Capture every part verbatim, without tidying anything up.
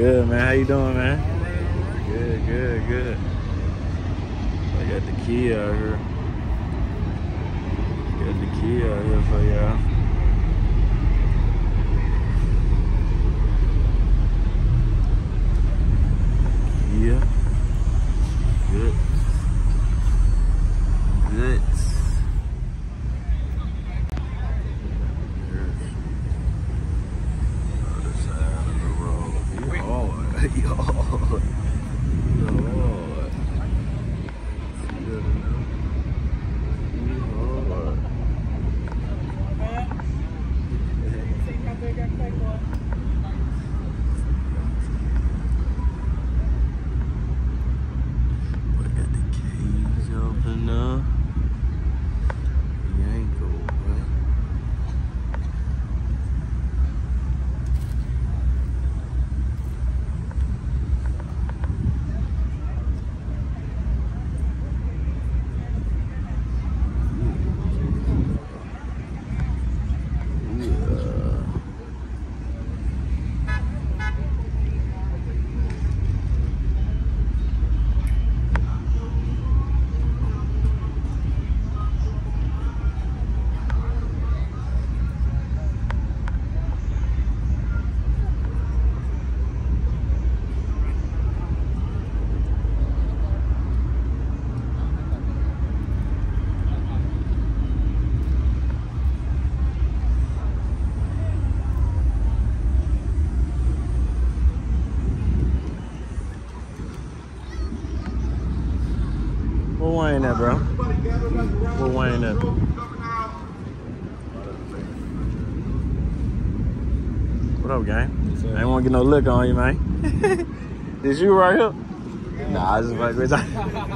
good, man. How you doing, man? Good, good, good. I got the key out here. Got the key out here for y'all. Yeah. Good. Good. What wine that, bro? What wine that? What up, gang? I ain't want to get no liquor on you, man. Did you right here? Nah, I just like with that.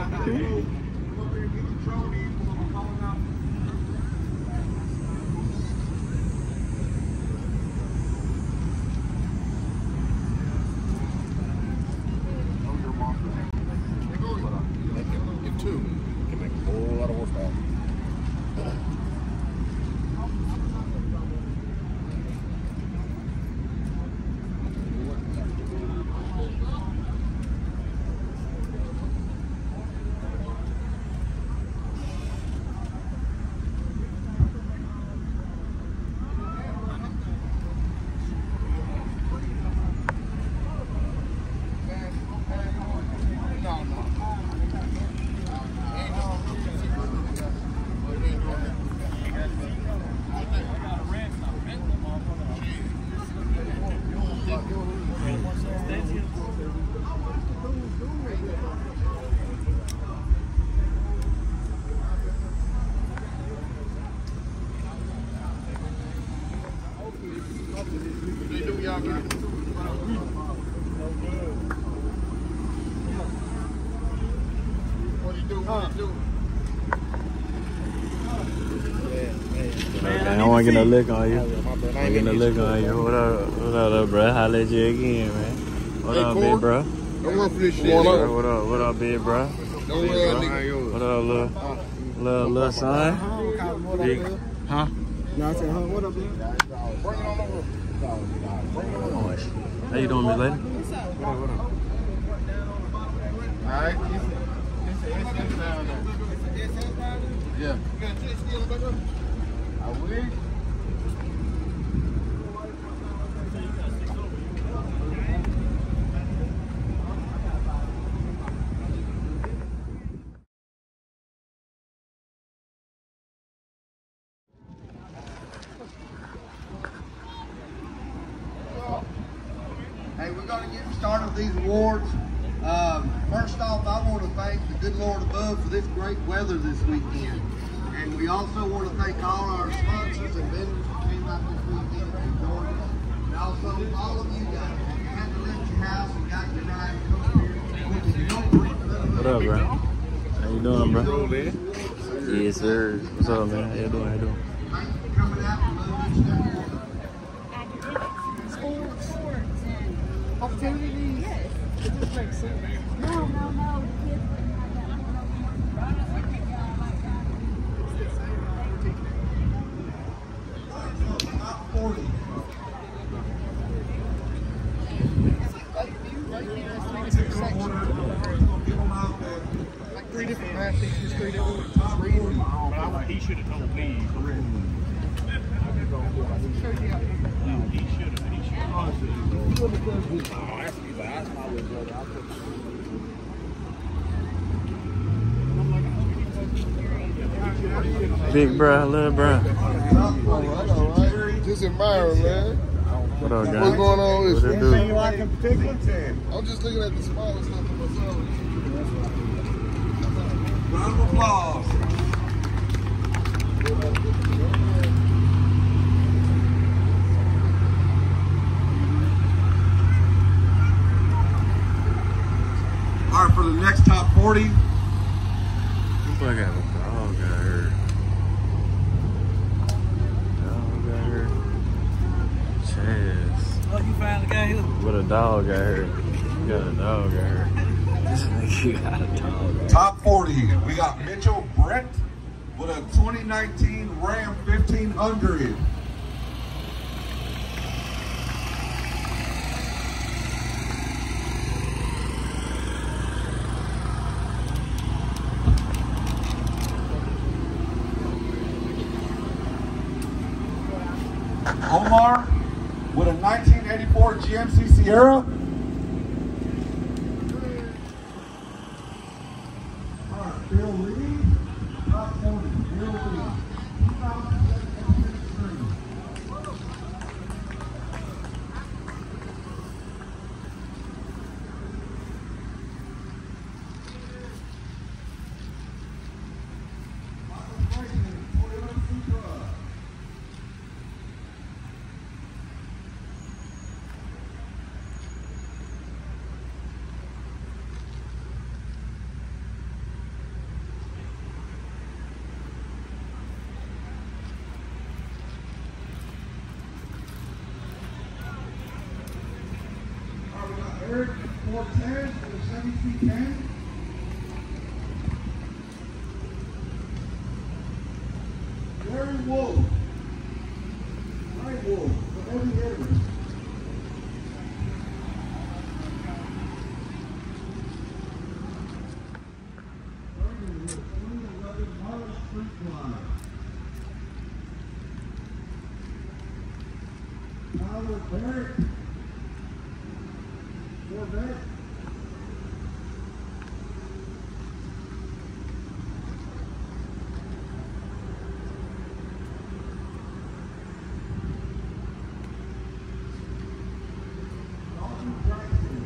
Man, I don't want to get no lick on you. I don't get no lick on you. What up, what up, bro? Holla at you again, man. What up, big bro? Don't run for this shit. What up, what up, what up, big bro? Big bro. What up, little, little, little son? Big, huh? No, I said, huh? What up, big? How you doing, Miss Lady? What up, what up? All right. Yeah. I wish. Hey, we're going to get started with these awards. Um, first off, I want to thank the good Lord above for this great weather this weekend. And we also want to thank all our sponsors and vendors who came out this weekend and joined us. And also all of you guys, if you had to leave your house and got your ride, come here. What up, bro? How you doing, bro? Yes, sir. What's up, man? How you doing? How you doing? Thank you for coming out and loving each other. Sports, sports, and opportunities. Yes, it just makes sense. No, no, no. forty. should have told me. No, he should have. He should have. Big bruh, little bruh. All right, all right. Just admiring, man. What up, guys? What's going on with What it you? do? Anything you like in particular? I'm just looking at the smallest stuff for myself. Round of applause. All right, for the next top forty. Looks like I have a dog out here. Dog out here. Chaz. Oh, you finally got here? What a dog out here. You got a dog out here. This nigga got a dog. Top forty. We got Mitchell Brett with a twenty nineteen Ram fifteen hundred. Omar with a nineteen eighty-four G M C Sierra. All right, Bill Lee, top forty, Bill Lee. two thousand seven. Eric Cortez for the seventy-three ten. Larry Wolf. Larry Wolf for Eddie Edwards. twenty eleven Marlin Street Line. Tyler Barrett. Corvette. Dalton Jackson.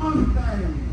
Mustang.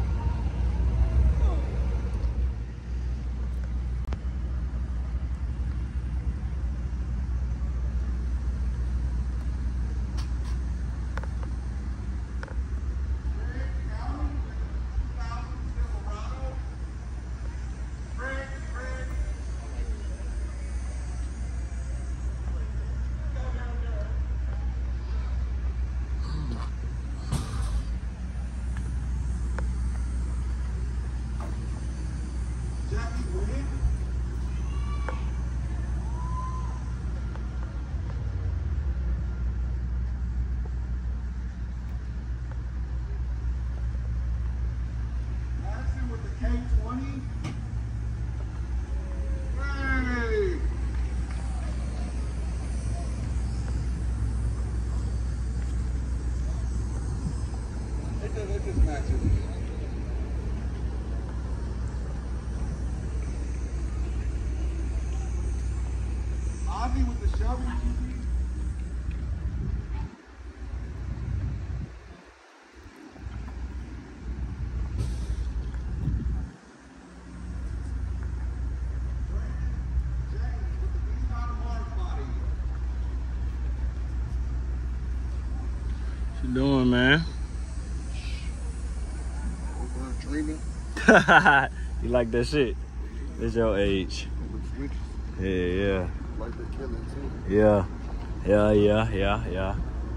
Ozzy with the Shelby. What you doing, man? Dreaming. You like that shit? It's your age. Yeah, yeah. Like they're killing too. Yeah. Yeah, yeah, yeah, yeah.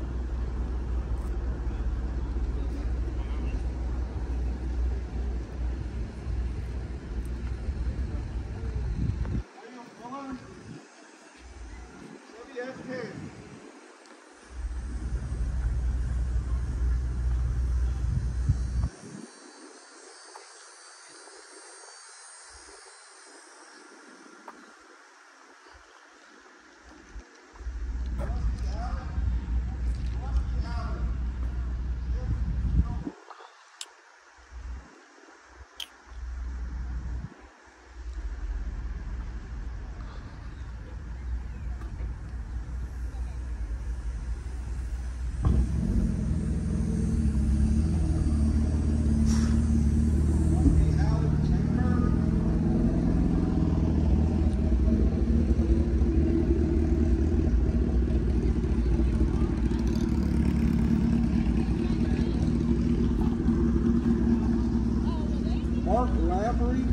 Mark Lavery.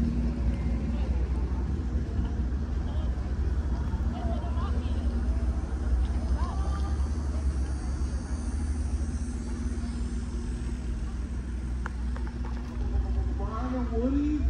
Brian Woody.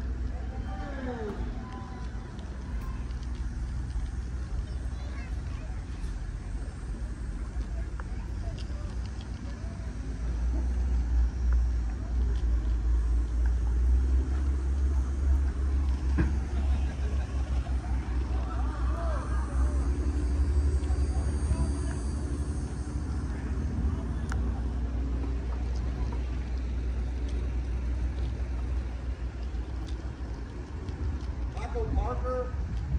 Michael Parker.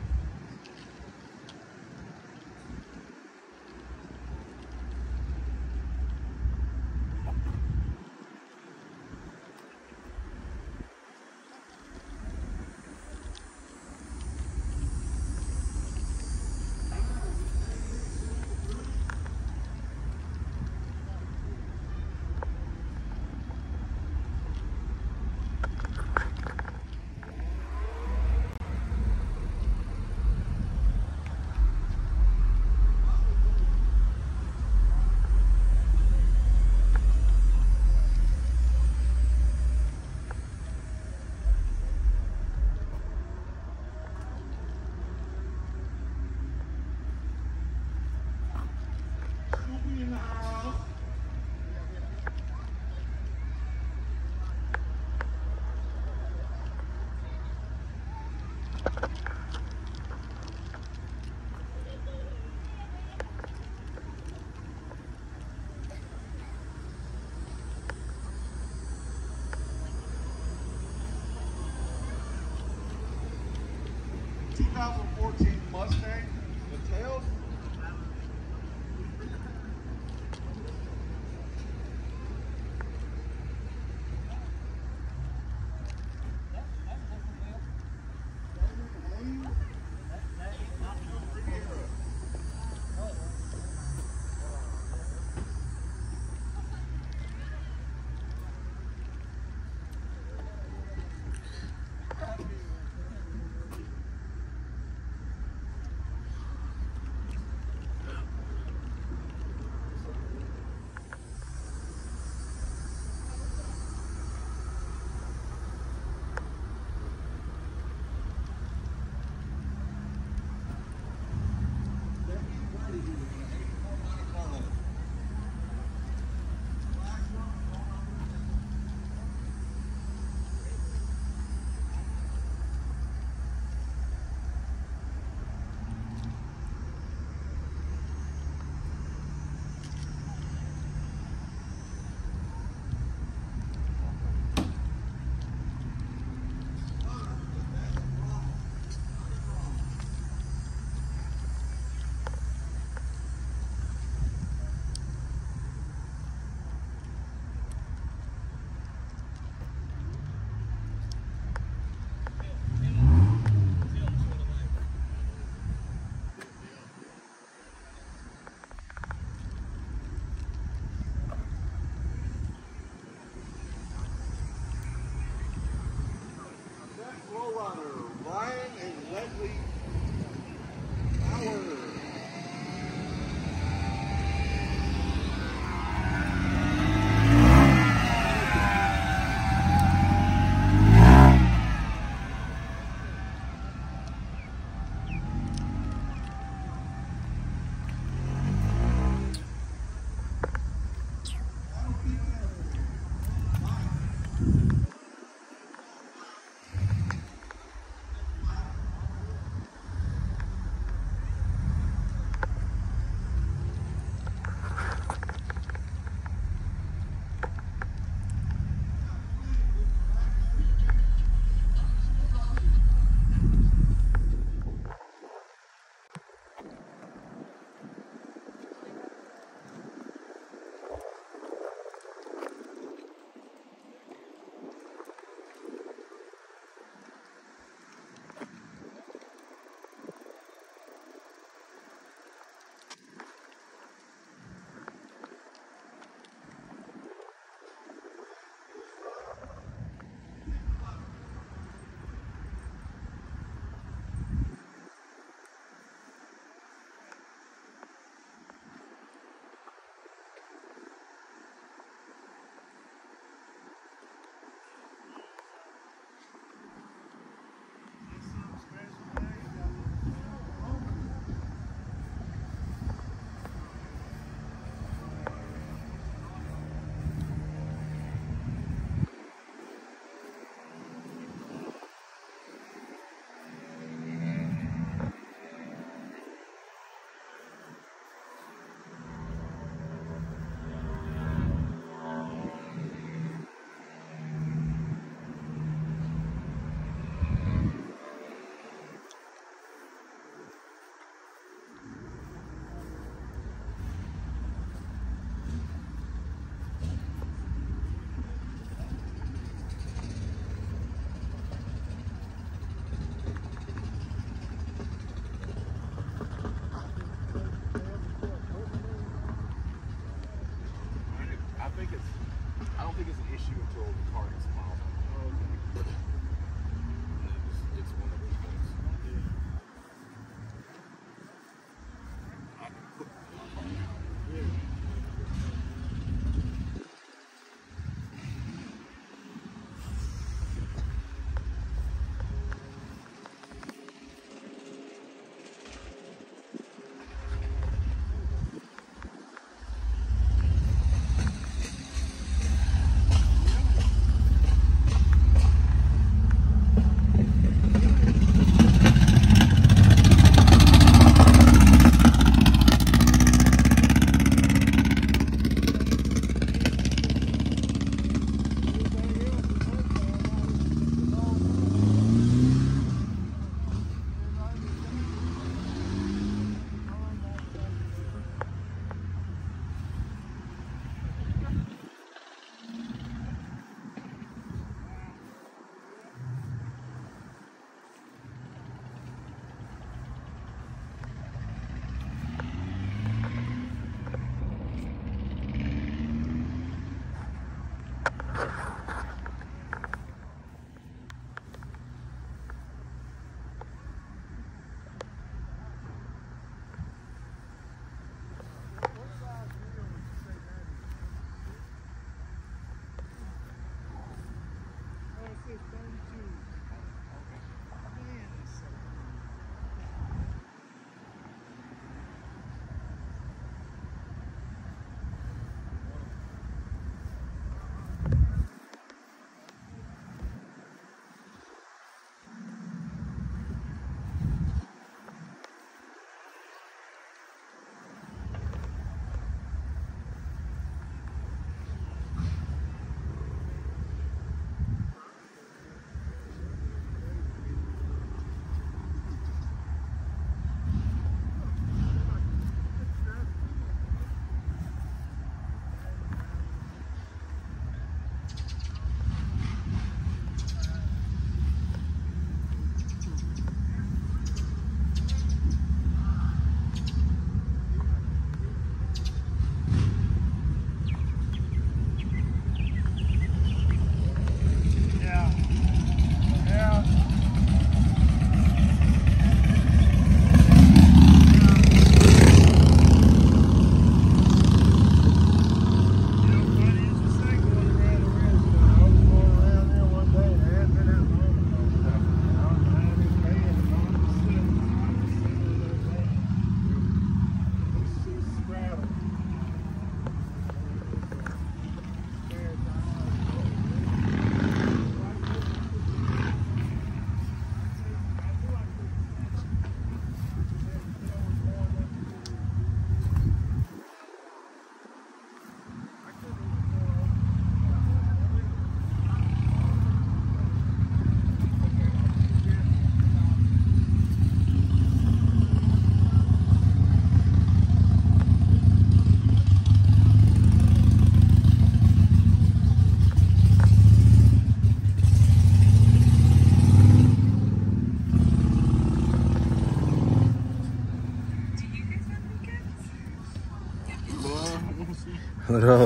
twenty fourteen Mustang, the tails. complete power.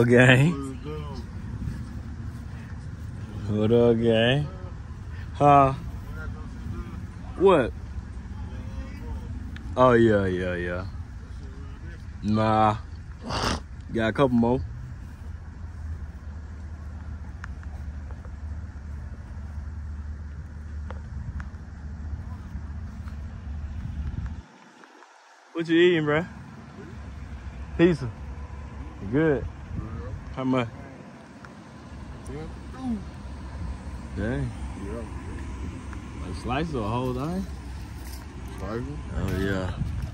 up, gang? What up, gang? Huh? What? Oh, yeah, yeah, yeah. Nah. Got a couple more. What you eating, bruh? Pizza. You good? How much? Dang. Yeah. A slice or a whole thing? Slice. Oh, yeah.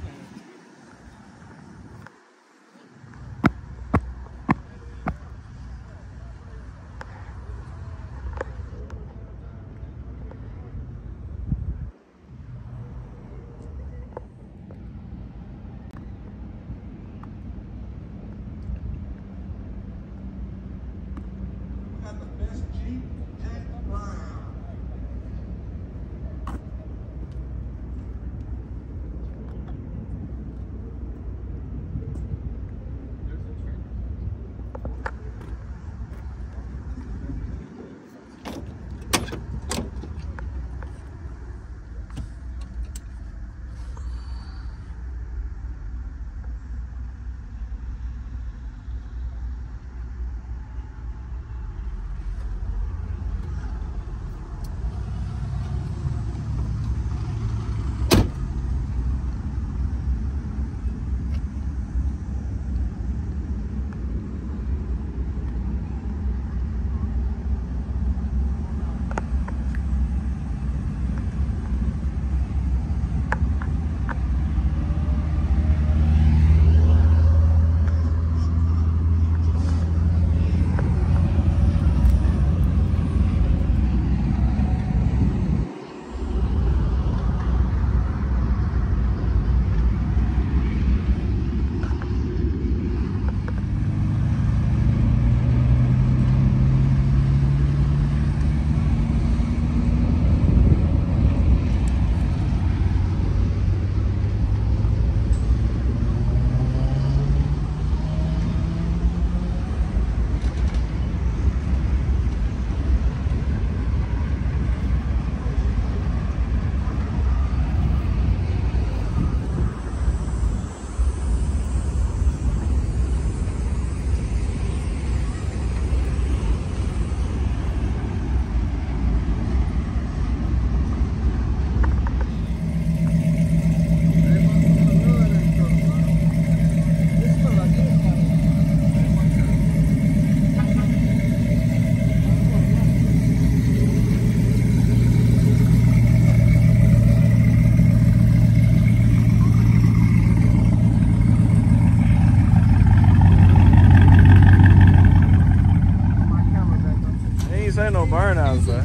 No burnouts, sir.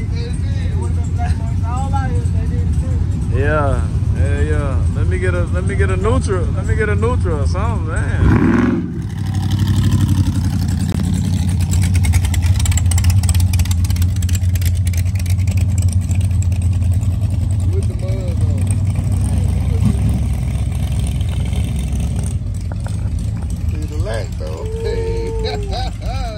Yeah, yeah, yeah. Let me get a, let me get a neutral, let me get a neutral or something, man. With the mud on. See the lack though. Hey.